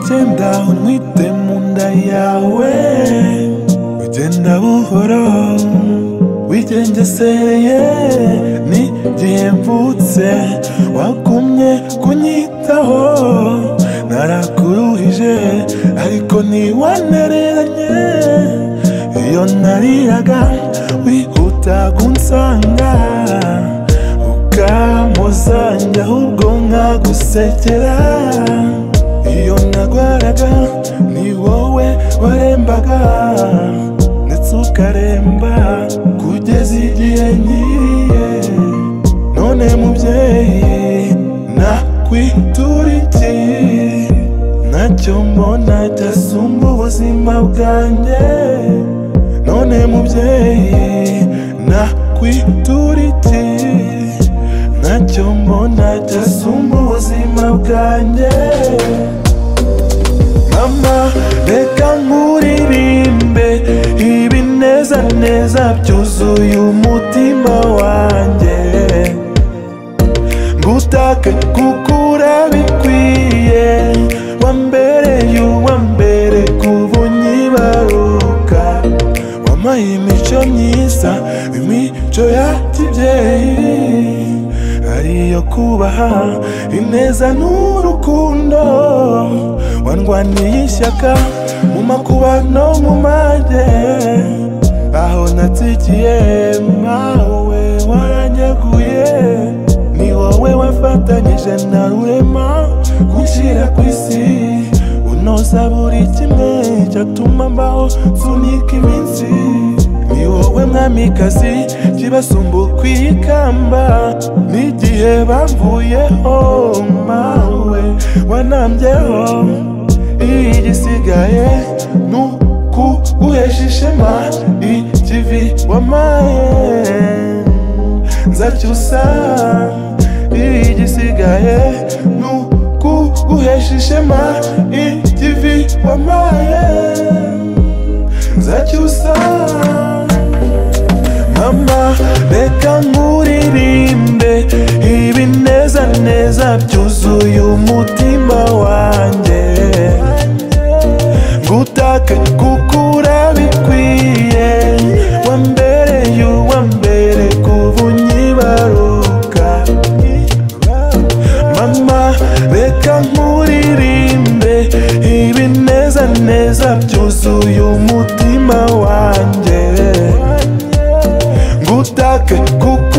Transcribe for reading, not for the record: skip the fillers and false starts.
icyenda unwite mu nda yawe ugenda buhoro wigengeseye n'igihe mvutse wagumye kunyitaho narakuruhije ariko ntiwanereranye iyo nariraga wihuta kunsanga ukamuzanya ahubwo nkagusekera iyo nagwaraga ni wowe warembaga ndetse ukaremba kugeza igihe nkiriye none mubyeyi nakwitura iki ntacyo mbona cyasumba ubuzima bwanjye none mubyeyi nakwitura iki ntacyo mbona cyasumba ubuzima bwanjye mama reka nkuririmbe ibinezaneza byuzuye umutima wanjye ngutake kuko urabikwiye wambereye uwambere kuba unyibaruka wampaye imico myiza imico ya kibyeyi ariyo kubaha ineza n'urukundo wandwaniye ishyaka mu makuba no mu mage aho natsikiye mawe waranyaguye ni wowe wafatanyije na rurema gushyira ku isi unoza buri kimwe cyatuma mbaho sunika iminsi ni wowe mwamikazi kibasumba kwikamba n'igihe bamvuyeho mawe wanambyeho igisigaye nukuguhesha ishema ikivi wamaye nzacyusa igisigaye nukuguhesha ishema ikivi wamaye nzacyusa mama reka nkuririmbe ibinezaneza byuzuye umutima wanjye ngutake kuko urabikwiye wambereye uwambere kuba unyibaruka mama reka nkuririmbe ibinezaneza byuzuye umutima wanjye ngutake kuko